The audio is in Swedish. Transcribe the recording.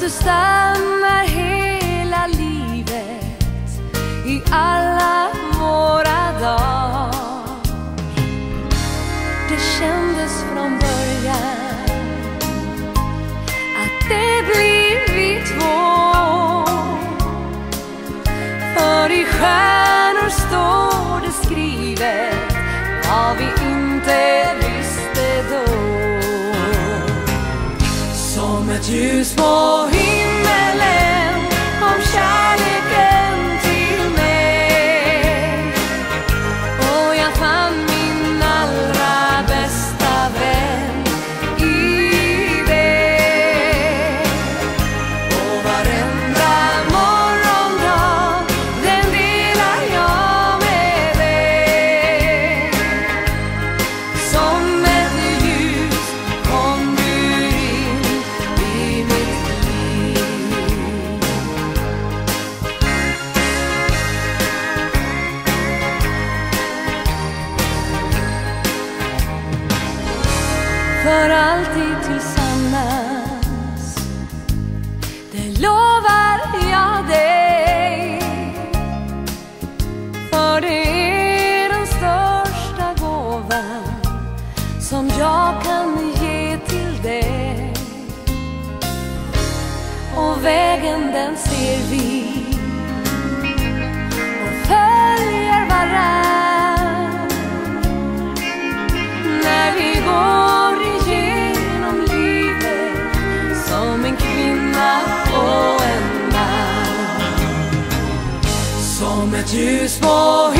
du stannar hela livet i alla våra dagar. Det kändes från början att det blir vi två. För i stjärnor står det skrivet vad vi inte visste då. Som ett ljus på himmelen kom kärleken till mig, och jag fann min allra bästa vän i dig. Och varenda morgondag den delar jag med dig. Som ett ljus kom du in i mitt liv. För alltid tillsammans, det lovar jag dig. För det är den största gåvan som jag kan ge till dig. Och vägen den ser vi och följer varann när vi går igenom livet som en kvinna och en man. Som ett ljus på